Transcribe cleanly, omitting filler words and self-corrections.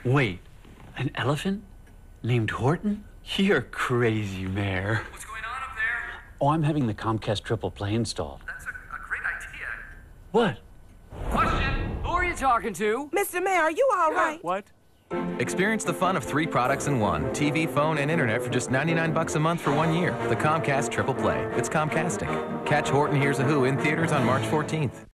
Wait, an elephant named Horton? You're crazy, Mayor. What's going on up there? Oh, I'm having the Comcast triple play installed. That's a great idea. What? Question? Who are you talking to? Mr. Mayor, are you all right? What? Experience the fun of 3 products in one. TV, phone, and internet for just $99 a month for 1 year. The Comcast Triple Play. It's Comcastic. Catch Horton Hears a Who in theaters on March 14th.